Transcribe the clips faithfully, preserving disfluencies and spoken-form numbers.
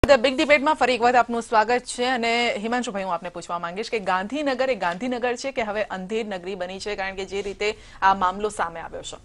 Big ડિબેટમાં ફરી એક વખત આપનું સ્વાગત છે અને હિમાંશુભાઈ હું આપને પૂછવા માંગીશ કે ગાંધીનગર એ ગાંધીનગર છે કે હવે અંધેર નગરી બની છે, કારણ કે જે રીતે આ મામલો સામે આવ્યો છે?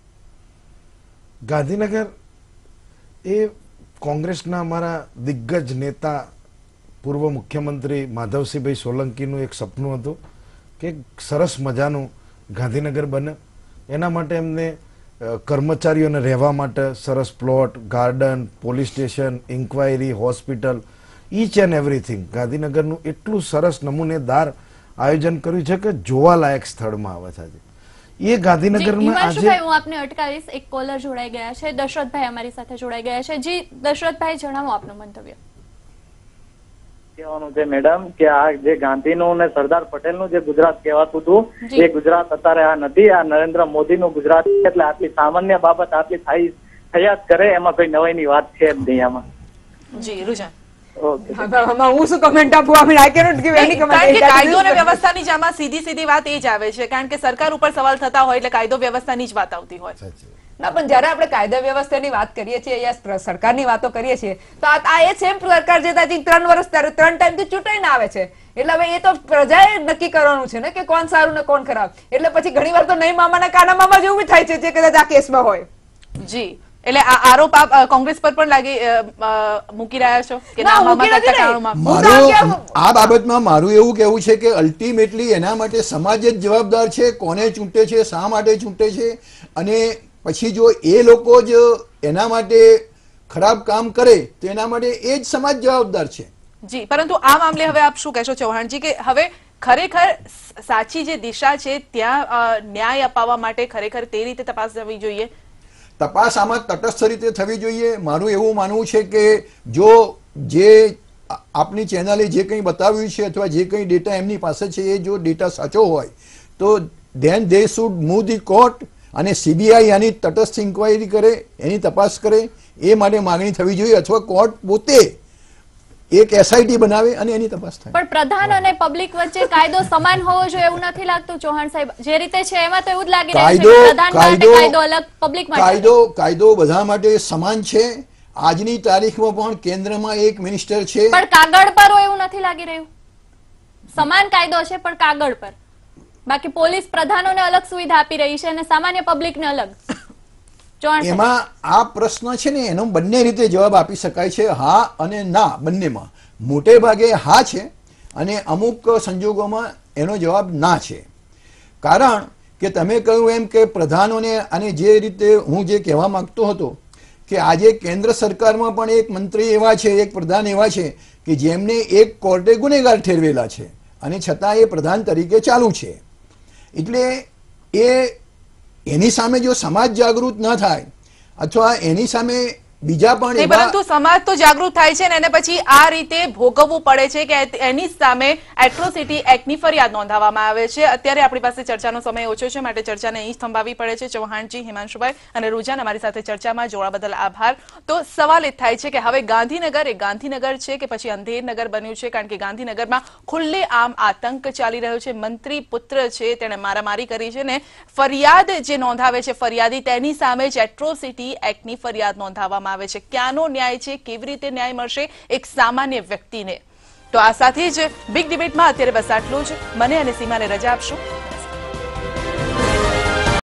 ગાંધીનગર એ કોંગ્રેસના અમારા દિગ્ગજ નેતા પૂર્વ મુખ્યમંત્રી માધવસિંહભાઈ સોલંકીનું એક સપનું હતું કે સરસ મજાનું ગાંધીનગર બને. એના માટે એમને કર્મચારીઓને રહેવા માટે સરસ plot, garden, police station, inquiry, hospital, each and everything ગાંધીનગરનું એટલું સરસ નમૂનેદાર આયોજન કર્યું છે કે જોવાલાયક સ્થળમાં આવે છે. આજે એ ગાંધીનગરમાં આજે હું આપને અટકાવીશ, એક કોલર જોડાઈ ગયા છે, દશરથભાઈ અમારી સાથે જોડાઈ ગયા છે. જી દશરથભાઈ, જણાવો આપનું મંતવ્ય. કહેવાનું છે મેડમ કે આ જે ગાંધીનું ને સરદાર પટેલનું જે ગુજરાત કહેવાતું હતું એ ગુજરાત અત્યારે આ નથી. આ નરેન્દ્ર મોદીનું ગુજરાત, એટલે આટલી સામાન્ય બાબત આટલી થયા જ કરે એમાં કોઈ નવાઈની વાત છે જ નહીં આમાં. જી રુજાન, હું શું કમેન્ટ આપું? I cannot give any comment. કાયદો અને વ્યવસ્થાની જ આમાં સીધી સીધી વાત એ જ આવે છે, કારણ કે સરકાર ઉપર સવાલ થતા હોય એટલે કાયદો વ્યવસ્થાની જ વાત આવતી હોય. ના, પણ જયારે આપણે કાયદા વ્યવસ્થાની વાત કરીએ છીએ યા સરકારની વાતો કરીએ છીએ તો આ એ સેમ સરકાર જે ત્રણ વર્ષ ત્રણ ટાઈમ થી ચૂંટાઈને આવે છે, એટલે હવે એ તો પ્રજાએ નક્કી કરવાનું છે ને કે કોણ સારું ને કોણ ખરાબ. એટલે પછી ઘણી વાર તો નહીં મામાના કાના મામા જેવું થાય છે જે કદાચ આ કેસમાં હોય. જી, એટલે આ આરોપ આપ કોંગ્રેસ પર પણ લાગી મૂકી રહ્યા છો કે ના મામા કરતા કારણોમાં? આ બાબતમાં મારું એવું કહેવું છે કે અલ્ટિમેટલી એના માટે સમાજ જ જવાબદાર છે. કોને ચૂંટે છે, શા માટે ચૂંટે છે, અને પછી જો એ લોકો જ એના માટે ખરાબ કામ કરે તો એના માટે એ જ સમાજ જવાબદાર છે. જી, પરંતુ આ મામલે હવે આપ શું કહેશો ચૌહાણજી કે હવે ખરેખર સાચી જે દિશા છે ત્યાં ન્યાય અપાવવા માટે ખરેખર તે રીતે તપાસ થવી જોઈએ? તપાસ આમાં તટસ્થ રીતે થવી જોઈએ. મારું એવું માનવું છે કે જો જે આપની ચેનલે જે કંઈ બતાવ્યું છે અથવા જે કંઈ ડેટા એમની પાસે છે એ જો ડેટા સાચો હોય તો then they should move the court અને સીબીઆઈ આની તટસ્થ ઇન્ક્વાયરી કરે, એની તપાસ કરે, એ માટે માંગણી થવી જોઈએ. અથવા કોર્ટ પોતે એક એસઆઈટી બનાવે અને એની તપાસ થાય. પણ પ્રધાન અને પબ્લિક વચ્ચે કાયદો સમાન હોવો જોઈએ એવું નથી લાગતું ચૌહાણ સાહેબ? જે રીતે છે એમાં તો એવું જ લાગી રહ્યું છે કે પ્રધાન માટે કાયદો અલગ, પબ્લિક માટે કાયદો કાયદો બધા માટે સમાન છે. આજની તારીખમાં પણ કેન્દ્રમાં એક મિનિસ્ટર છે, પણ કાગળ પર એવું નથી લાગી રહ્યું. સમાન કાયદો છે પણ કાગળ પર. બાકી પોલીસ પ્રધાનોને અલગ સુવિધા આપી રહી છે અને સામાન્ય પબ્લિકને અલગ. એમાં આ પ્રશ્ન છે ને એનો બંને રીતે જવાબ આપી શકાય છે, હા અને ના બંનેમાં. મોટે ભાગે હા છે અને અમુક સંજોગોમાં એનો જવાબ ના છે. કારણ કે તમે કહ્યું એમ કે પ્રધાનોને, અને જે રીતે હું જે કહેવા માંગતો હતો કે આજે કેન્દ્ર સરકારમાં પણ એક મંત્રી એવા છે, એક પ્રધાન એવા છે કે જેમને એક કોર્ટે ગુનેગાર ઠેરવેલા છે અને છતાં એ પ્રધાન તરીકે ચાલુ છે. એટલે એ એની સામે જો સમાજ જાગૃત ન થાય અથવા એની સામે બીજા પણ, પરંતુ સમાજ તો જાગૃત થાય છે ને એને પછી આ રીતે ભોગવવું પડે છે કે એની સામે એટ્રોસિટી એક્ટની ફરિયાદ નોંધાવવામાં આવે છે. અત્યારે આપણી પાસે ચર્ચાનો સમય ઓછો છે માટે ચર્ચાને અહીં થંભાવવી પડે છે. ચૌહાણજી, હિમાંશુભાઈ અને રુજાન, અમારી સાથે ચર્ચામાં જોડા બદલ આભાર. તો સવાલ એ થાય છે કે હવે ગાંધીનગર એ ગાંધીનગર છે કે પછી અંધેરનગર બન્યું છે? કારણ કે ગાંધીનગરમાં ખુલ્લે આમ આતંક ચાલી રહ્યો છે. મંત્રી પુત્ર છે, તેણે મારામારી કરી છે ને ફરિયાદ જે નોંધાવે છે ફરિયાદી, તેની સામે જ એટ્રોસિટી એક્ટની ફરિયાદ નોંધાવવામાં આવે છે. ક્યાંનો ન્યાય છે? કેવી રીતે ન્યાય મળશે એક સામાન્ય વ્યક્તિને? તો આ સાથે જ બિગ ડિબેટમાં અત્યારે બસ આટલું જ. મને અને સીમાને રજા આપશો.